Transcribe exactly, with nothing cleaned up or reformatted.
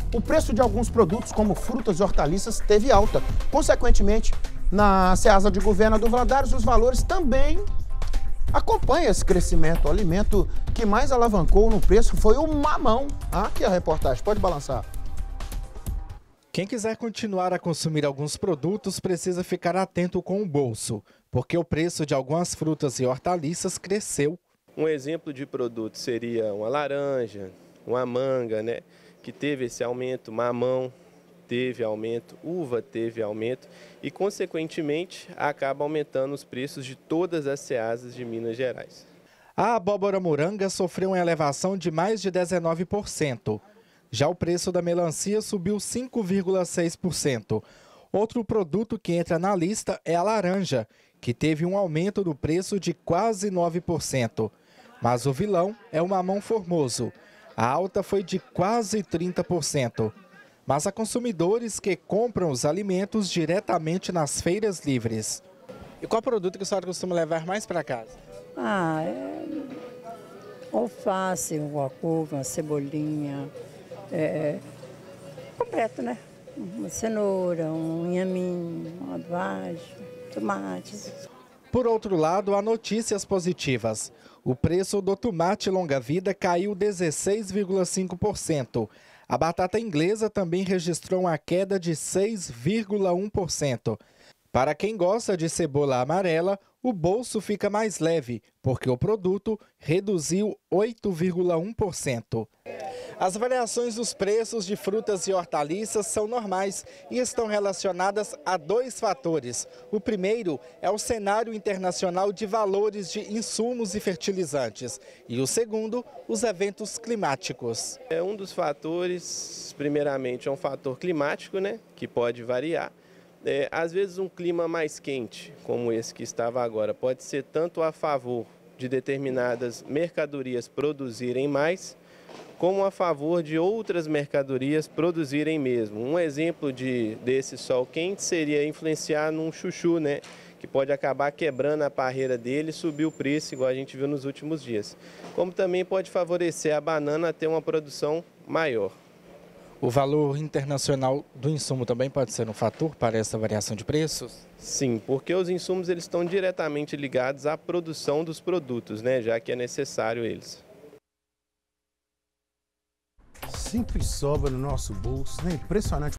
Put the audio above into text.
o preço de alguns produtos, como frutas e hortaliças, teve alta. Consequentemente, na Ceasa de Governo do Valadares, os valores também acompanham esse crescimento. O alimento que mais alavancou no preço foi o mamão. Ah, aqui a reportagem, pode balançar. Quem quiser continuar a consumir alguns produtos precisa ficar atento com o bolso, porque o preço de algumas frutas e hortaliças cresceu. Um exemplo de produto seria uma laranja, uma manga, né, que teve esse aumento, mamão teve aumento, uva teve aumento e, consequentemente, acaba aumentando os preços de todas as ceasas de Minas Gerais. A abóbora moranga sofreu uma elevação de mais de dezenove por cento. Já o preço da melancia subiu cinco vírgula seis por cento. Outro produto que entra na lista é a laranja, que teve um aumento do preço de quase nove por cento. Mas o vilão é o mamão formoso. A alta foi de quase trinta por cento. Mas há consumidores que compram os alimentos diretamente nas feiras livres. E qual produto que a senhora costuma levar mais para casa? Ah, é alface, uma couve, uma cebolinha, é, completo, né? Uma cenoura, um inhaminho, uma vagem, tomates. Por outro lado, há notícias positivas. O preço do tomate longa-vida caiu dezesseis vírgula cinco por cento. A batata inglesa também registrou uma queda de seis vírgula um por cento. Para quem gosta de cebola amarela, o bolso fica mais leve, porque o produto reduziu oito vírgula um por cento. As variações dos preços de frutas e hortaliças são normais e estão relacionadas a dois fatores. O primeiro é o cenário internacional de valores de insumos e fertilizantes. E o segundo, os eventos climáticos. É um dos fatores, primeiramente, é um fator climático, né, que pode variar. É, às vezes um clima mais quente, como esse que estava agora, pode ser tanto a favor de determinadas mercadorias produzirem mais, como a favor de outras mercadorias produzirem mesmo. Um exemplo de, desse sol quente seria influenciar num chuchu, né, que pode acabar quebrando a parreira dele e subir o preço, igual a gente viu nos últimos dias. Como também pode favorecer a banana a ter uma produção maior. O valor internacional do insumo também pode ser um fator para essa variação de preços? Sim, porque os insumos eles estão diretamente ligados à produção dos produtos, né, já que é necessário eles. Sempre sobra no nosso bolso, né? Impressionante.